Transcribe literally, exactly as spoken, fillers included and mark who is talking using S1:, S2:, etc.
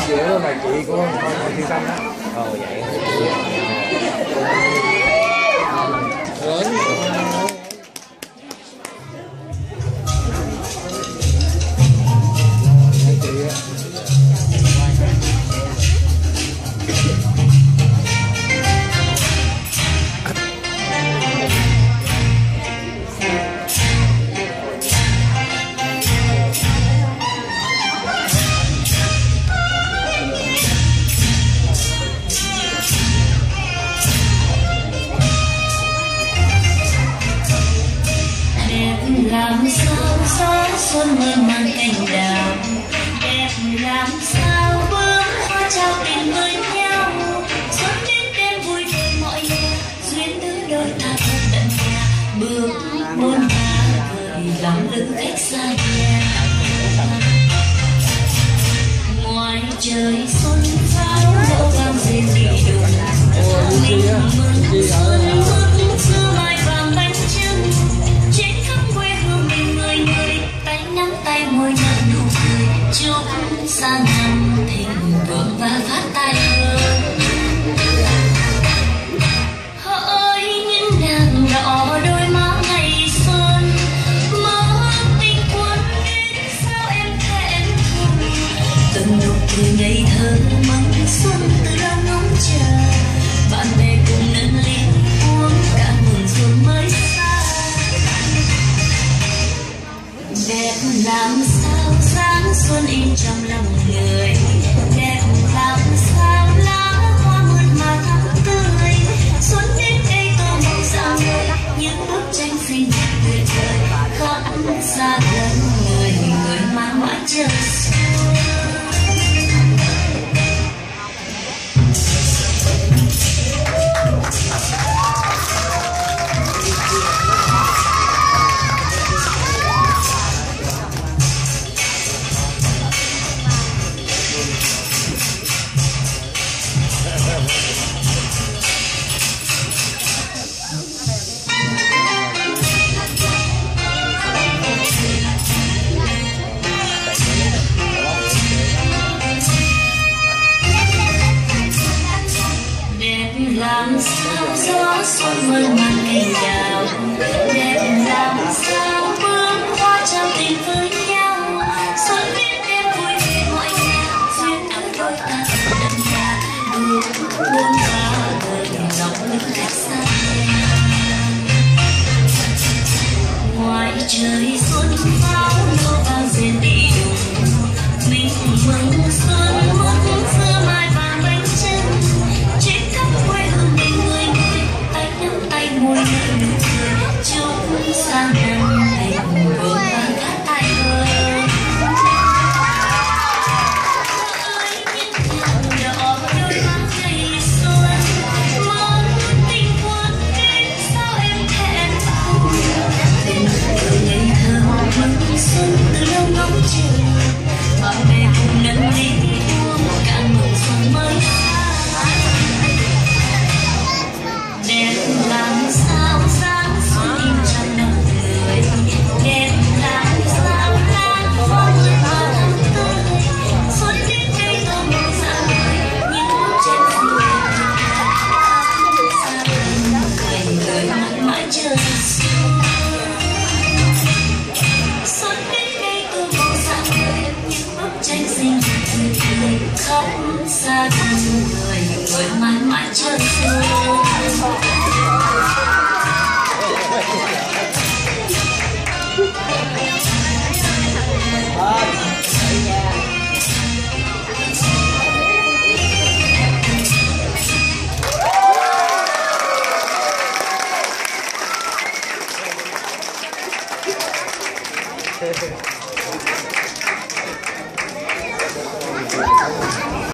S1: Chị đó là chị của con con Thiên Tâm đó.
S2: Ồ vậy.
S1: Lớn.
S3: Làm sao gió xuân mơ mang cành đào, đẹp làm sao bướm hoa trao tình với nhau. Xuân đến đêm vui đôi mọi nhà, duyên đứa đôi ta thật tận nhà. Bước muôn ba vời lòng lưng khách xa nhà. Ngoài trời xuân pháo dẫu vang rền đi đùng, mình mừng xuân mừng xưa mai vàng bánh trưng. Trên khắp quê hương mình người người, tay nắm tay môi nở nụ cười. Chúc sang năm thịnh vượng và phát tài hơn. Hỡi những nàng đỏ đôi má ngày xuân, mơ tình quân đến sao em thẹn thùng. Từng nụ cười ngây thơ mong xuân từ lâu ngóng chờ. Bạn bè cùng nâng ly uống cả mừng xuân mới xa. Đẹp làm sao sáng xuân in trong lòng người, đẹp làm sao lá hoa mượt mà thắm tươi. Xuân đến đây tô màu sao những bức tranh xinh đẹp tuyệt vời, khắp xa gần người người mãi mãi chờ xuân. Làm sao gió xuân mơ mang cành đào, đẹp làm sao bướm hoa trao tình với nhau. Xuân đến đêm vui về mọi nhà, duyên áo đôi ta đậm đà. Bước buông ba đời lòng lưng khách xa nhà. Ngoài trời xuân pháo nổ vang rền đi đùng, mình mừng xuân mừng xưa mai vàng bánh trưng. Trên khắp quê hương mình người người, tay nắm tay môi nở nụ cười. Chúc sang năm thịnh vượng và phát tài hơn. Hỡi những nàng đỏ đôi má ngày xuân, mong tình quân đến sao em thẹn thùng. Tình cười ngây thơ mừng xuân từ lâu ngóng chờ. Bạn bè cùng nâng ly uống cả mừng xuân mới xa. Đẹp làm sao sáng xuân in trong lòng người, đẹp làm sao lá hoa mượt mà thắm tươi. Xuân đến đây tô màu dạ vời những bức tranh xinh đẹp tuyệt vời, xa gần người người mãi mãi chờ xuân. Xuân đến đây tô màu dạ vời những bức tranh xinh đẹp tuyệt vời, khóc xa gần người người mãi mãi chờ xuân.
S1: Hehehe